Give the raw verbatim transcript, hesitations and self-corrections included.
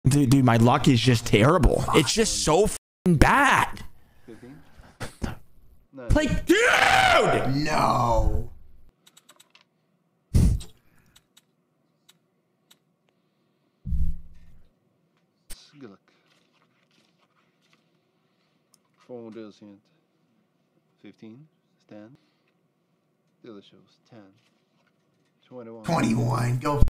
Dude, dude, my luck is just terrible. It's just so f***ing bad. fifteen? Like, dude! No. Good luck. Four more deals here. fifteen. Stand. The other shows. ten. twenty-one. twenty-one. Go.